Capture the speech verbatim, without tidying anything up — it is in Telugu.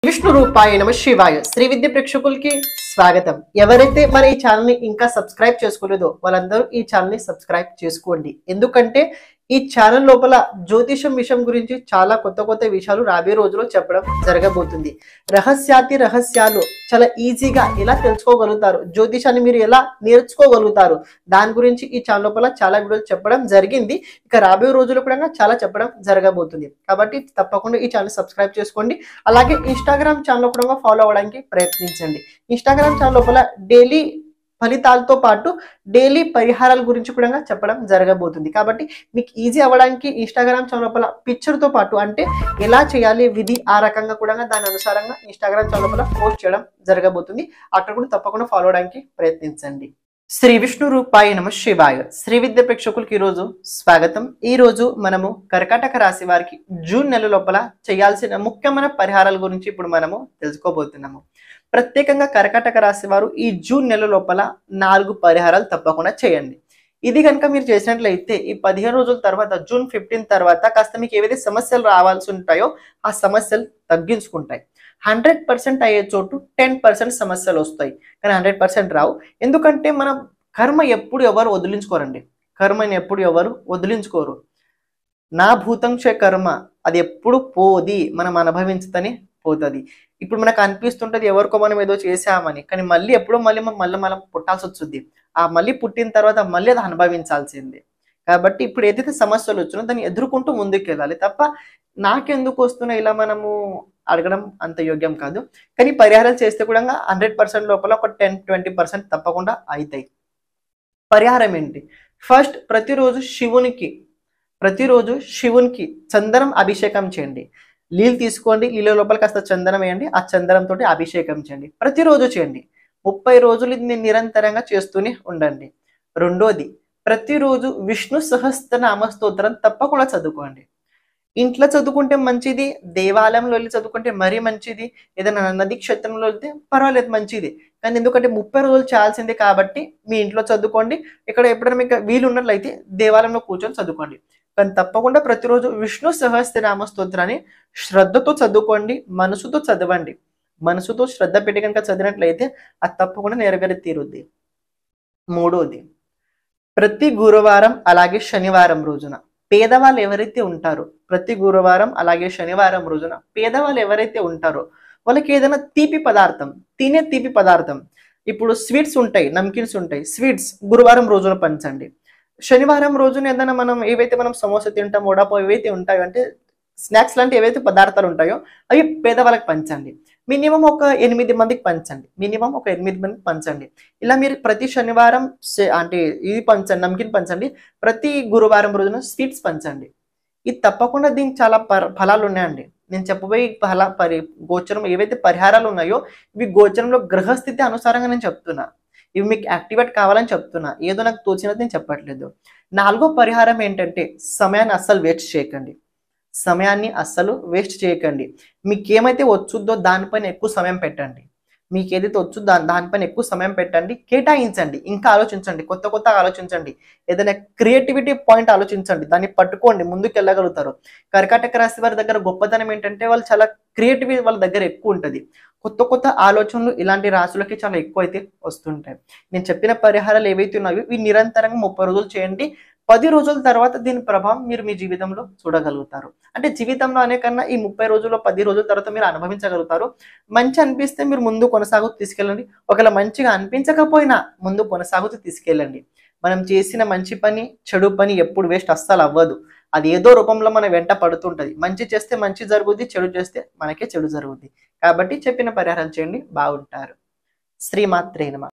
విష్ణు రూపాయ నమ శివాయ శ్రీ విద్య ప్రేక్షకులకి స్వాగతం. ఎవరైతే మన ఈ ఛానల్ ని ఇంకా సబ్స్క్రైబ్ చేసుకోలేదో వాళ్ళందరూ ఈ ఛానల్ ని సబ్స్క్రైబ్ చేసుకోండి. ఎందుకంటే ఈ ఛానల్ లోపల జ్యోతిషం విషయం గురించి చాలా కొత్త కొత్త విషయాలు రాబోయే రోజుల్లో చెప్పడం జరగబోతుంది. రహస్యాతి రహస్యాలు చాలా ఈజీగా ఎలా తెలుసుకోగలుగుతారు, జ్యోతిషాన్ని మీరు ఎలా నేర్చుకోగలుగుతారు, దాని గురించి ఈ ఛానల్ లోపల చాలా వీడియోలు చెప్పడం జరిగింది. ఇక రాబోయే రోజుల్లో కూడా చాలా చెప్పడం జరగబోతుంది. కాబట్టి తప్పకుండా ఈ ఛానల్ సబ్స్క్రైబ్ చేసుకోండి. అలాగే ఇన్స్టాగ్రామ్ ఛానల్ కూడా ఫాలో అవ్వడానికి ప్రయత్నించండి. ఇన్స్టాగ్రామ్ ఛానల్ లోపల డైలీ ఫలితాలతో పాటు డైలీ పరిహారాల గురించి కూడా చెప్పడం జరగబోతుంది. కాబట్టి మీకు ఈజీ అవ్వడానికి ఇన్స్టాగ్రామ్ ఛానల్ లోపల పిక్చర్ తో పాటు అంటే ఎలా చేయాలి విధి ఆ రకంగా కూడా దాని అనుసారంగా ఇన్స్టాగ్రామ్ ఛానల్ లోపల పోస్ట్ చేయడం జరగబోతుంది. అక్కడ కూడా తప్పకుండా ఫాలో అవడానికి ప్రయత్నించండి. శ్రీ విష్ణు రూపాయ నమ శివాయ శ్రీ విద్య ప్రేక్షకులకి ఈరోజు స్వాగతం. ఈ రోజు మనము కర్కాటక రాశి వారికి జూన్ నెల లోపల చేయాల్సిన ముఖ్యమైన పరిహారాల గురించి ఇప్పుడు మనము తెలుసుకోబోతున్నాము. ప్రత్యేకంగా కర్కాటక రాశి వారు ఈ జూన్ నెల లోపల నాలుగు పరిహారాలు తప్పకుండా చేయండి. ఇది కనుక మీరు చేసినట్లయితే ఈ పదిహేను రోజుల తర్వాత జూన్ ఫిఫ్టీన్ తర్వాత కాస్త మీకు ఏవైతే సమస్యలు రావాల్సి ఉంటాయో ఆ సమస్యలు తగ్గించుకుంటాయి. హండ్రెడ్ పర్సెంట్ అయ్యే చోటు టెన్ పర్సెంట్ సమస్యలు వస్తాయి, కానీ హండ్రెడ్ పర్సెంట్ రావు. ఎందుకంటే మన కర్మ ఎప్పుడు ఎవరు వదిలించుకోరండి. కర్మని ఎప్పుడు ఎవరు వదిలించుకోరు. నా భూతంశ కర్మ అది ఎప్పుడు పోది, మనం అనుభవించదని పోతుంది. ఇప్పుడు మనకు అనిపిస్తుంటది ఎవరికో మనం ఏదో చేసామని, కానీ మళ్ళీ ఎప్పుడో మళ్ళీ మళ్ళీ మనం పుట్టాల్సి వస్తుంది. ఆ మళ్ళీ పుట్టిన తర్వాత మళ్ళీ అది అనుభవించాల్సిందే. కాబట్టి ఇప్పుడు ఏదైతే సమస్యలు వచ్చినో దాన్ని ఎదుర్కొంటూ ముందుకు వెళ్ళాలి తప్ప నాకెందుకు వస్తున్నా ఇలా మనము అడగడం అంత యోగ్యం కాదు. కానీ పరిహారాలు చేస్తే కూడా హండ్రెడ్ పర్సెంట్ లోపల ఒక టెన్ ట్వంటీ పర్సెంట్ తప్పకుండా అవుతాయి. పరిహారం ఏంటి? ఫస్ట్ ప్రతిరోజు శివునికి ప్రతిరోజు శివునికి చందనం అభిషేకం చేయండి. నీళ్ళు తీసుకోండి, నీళ్ళ లోపల కాస్త చందనం వేయండి, ఆ చందనం తోటి అభిషేకం చేయండి. ప్రతిరోజు చేయండి. ముప్పై రోజులు ఇది నిరంతరంగా చేస్తూనే ఉండండి. రెండోది, ప్రతిరోజు విష్ణు సహస్రనామ స్తోత్రం తప్పకుండా చదువుకోండి. ఇంట్లో చదువుకుంటే మంచిది, దేవాలయంలో వెళ్ళి చదువుకుంటే మరీ మంచిది, ఏదైనా నది క్షేత్రంలో వెళ్తే పర్వాలేదు మంచిది. కానీ ఎందుకంటే ముప్పై రోజులు చేయాల్సిందే కాబట్టి మీ ఇంట్లో చదువుకోండి. ఇక్కడ ఎప్పుడైనా మీకు వీలు ఉన్నట్లయితే దేవాలయంలో కూర్చొని చదువుకోండి. కానీ తప్పకుండా ప్రతిరోజు విష్ణు సహస్రనామ స్తోత్రాన్ని శ్రద్ధతో చదువుకోండి, మనసుతో చదవండి. మనసుతో శ్రద్ధ పెట్టి కనుక చదివినట్లయితే అది తప్పకుండా నెరవేరి తీరుద్ది. మూడోది, ప్రతి గురువారం అలాగే శనివారం రోజున పేదవాళ్ళు ఎవరైతే ఉంటారో ప్రతి గురువారం అలాగే శనివారం రోజున పేదవాళ్ళు ఎవరైతే ఉంటారో వాళ్ళకి ఏదైనా తీపి పదార్థం, తినే తీపి పదార్థం, ఇప్పుడు స్వీట్స్ ఉంటాయి, నమ్కిన్స్ ఉంటాయి, స్వీట్స్ గురువారం రోజున పంచండి. శనివారం రోజున ఏదైనా మనం ఏవైతే మనం సమోసా తింటాం, వడాపావ్ ఏవైతే ఉంటాయో అంటే స్నాక్స్ లాంటి ఏవైతే పదార్థాలు ఉంటాయో అవి పేదవాళ్ళకి పంచండి. మినిమం ఒక ఎనిమిది మందికి పంచండి. మినిమం ఒక ఎనిమిది మందికి పంచండి. ఇలా మీరు ప్రతి శనివారం అంటే ఇది పంచండి, నమ్కిన్ పంచండి. ప్రతి గురువారం రోజున స్వీట్స్ పంచండి. ఇది తప్పకుండా దీనికి చాలా ఫలాలు ఉన్నాయండి. నేను చెప్పబోయే ఫల పరి గోచరం ఏవైతే పరిహారాలు ఉన్నాయో ఇవి గోచరంలో గ్రహస్థితి అనుసారంగా నేను చెప్తున్నా. ఇవి మీకు యాక్టివేట్ కావాలని చెప్తున్నా, ఏదో నాకు తోచినది నేను చెప్పట్లేదు. నాలుగో పరిహారం ఏంటంటే సమయాన్ని అస్సలు వేస్ట్ చేయకండి. సమయాన్ని అస్సలు వేస్ట్ చేయకండి. మీకు ఏమైతే వచ్చుద్దో దానిపైన ఎక్కువ సమయం పెట్టండి. మీకు ఏదైతే వచ్చుద్దో దాని దానిపైన ఎక్కువ సమయం పెట్టండి, కేటాయించండి. ఇంకా ఆలోచించండి, కొత్త కొత్త ఆలోచించండి, ఏదైనా క్రియేటివిటీ పాయింట్ ఆలోచించండి, దాన్ని పట్టుకోండి, ముందుకు వెళ్ళగలుగుతారు. కర్కాటక రాశి వారి దగ్గర గొప్పతనం ఏంటంటే వాళ్ళు చాలా క్రియేటివిటీ వాళ్ళ దగ్గర ఎక్కువ ఉంటుంది. కొత్త కొత్త ఆలోచనలు ఇలాంటి రాశులకి చాలా ఎక్కువ అయితే వస్తుంటాయి. నేను చెప్పిన పరిహారాలు ఏవైతే ఉన్నాయో ఇవి నిరంతరంగా ముప్పై రోజులు చేయండి. పది రోజుల తర్వాత దీని ప్రభావం మీరు మీ జీవితంలో చూడగలుగుతారు. అంటే జీవితంలో అనే కన్నా ఈ ముప్పై రోజుల్లో పది రోజుల తర్వాత మీరు అనుభవించగలుగుతారు. మంచి అనిపిస్తే మీరు ముందు కొనసాగుతూ తీసుకెళ్ళండి. ఒకవేళ మంచిగా అనిపించకపోయినా ముందు కొనసాగుతూ తీసుకెళ్ళండి. మనం చేసిన మంచి పని చెడు పని ఎప్పుడు వేస్ట్ అస్సలు అవ్వదు. అది ఏదో రూపంలో మన వెంట పడుతుంటది. మంచి చేస్తే మంచి జరుగుద్ది, చెడు చేస్తే మనకే చెడు జరుగుద్ది. కాబట్టి చెప్పిన పరిహారం చేయండి, బాగుంటారు. శ్రీమాత్రే నమః.